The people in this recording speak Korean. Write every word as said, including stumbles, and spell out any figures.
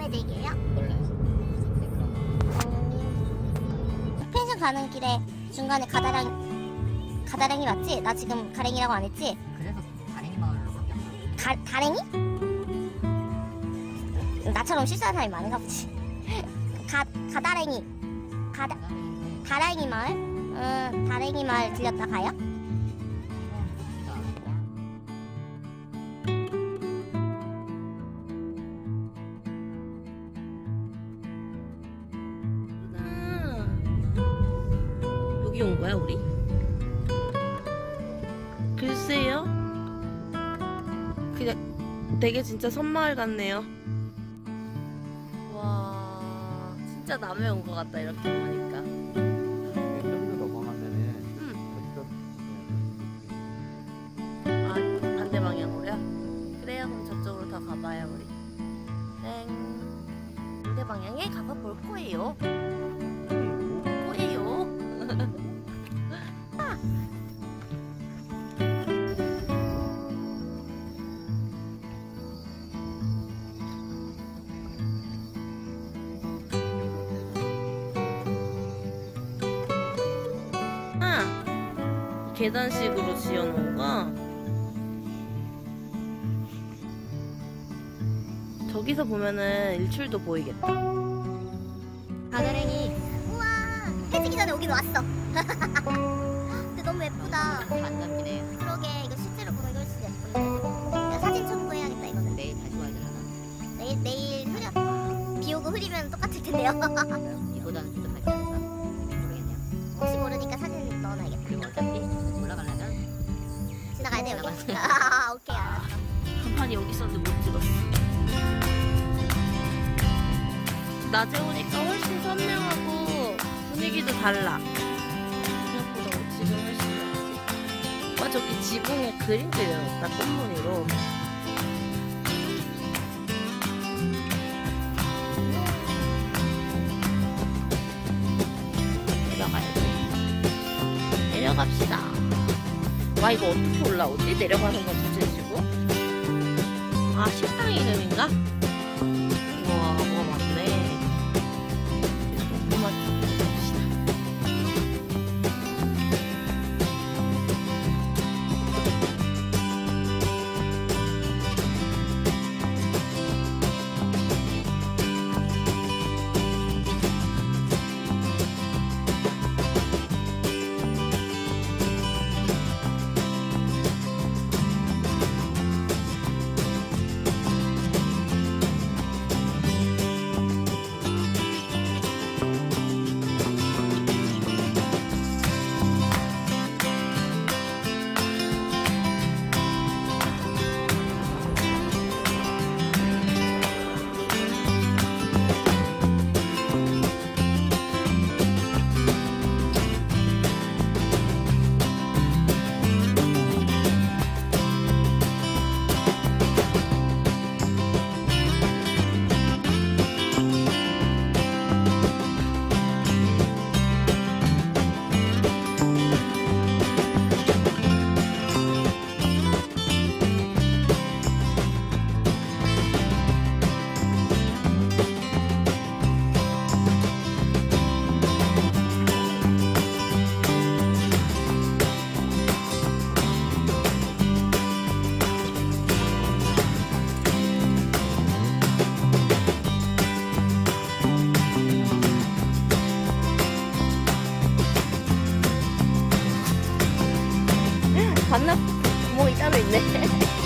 계획이에요? 몰라요. 네, 그런 거. 음, 펜션 가는 길에 중간에 가다랑 가다랭이 맞지? 나 지금 가랭이라고 안 했지? 그래서 가랭이 마을로 바뀌었나? 가, 가랭이? 나처럼 실수하는 사람이 많은가 보지. 가, 가다랭이 가다, 가랭이인데 다랭이 마을? 음, 다랭이 마을 들렸다 가요? 진짜 아, 여기 온 거야 우리? 글쎄요. 그냥 되게 진짜 섬마을 같네요. 와, 진짜 남해 온 것 같다 이렇게 보니까. 여기로 넘어가면은 음. 여기서 아, 반대 방향으로요? 그래요. 그럼 저쪽으로 더 가봐요 우리. 땡. 반대 방향에 가봐 볼 거예요. 거예요. 아. 아, 계단식으로 지어놓은 거. 저기서 보면은 일출도 보이겠다. 가다랭이. 우와, 해지기 전에 오긴 왔어. 근데 너무 예쁘다. 반갑이네. 그러게, 이거 실제로 보면 이거 진짜 예쁜데. 야, 사진 첨부해야겠다 이거는. 내일 다시 와야 되려나? 내일 내일 흐려. 비 오고 흐리면 똑같을 텐데요. 이보다는 좀 더 밝지 않을까? 모르겠네요. 혹시 모르니까 사진 넣어놔야겠다. 그리고 어차피 올라가려면 지나가야 돼 여기. 올라가세요. 아, 오케이 알았어. 간판이 여기 있었는데 못 찍었어. 낮에 오니까 훨씬 선명하고 분위기도 달라. 생각보다 지금 훨씬 낫지. 와, 저기 지붕에 그림 그려놨다, 꽃무늬로. 내려가야 돼. 내려갑시다. 와, 이거 어떻게 올라오지? 내려가는 건 주제시고. 아, 식당 이름인가? 우와, 뭐가 많네. 고구마 봅시다. 반납 구멍이 따로 있네.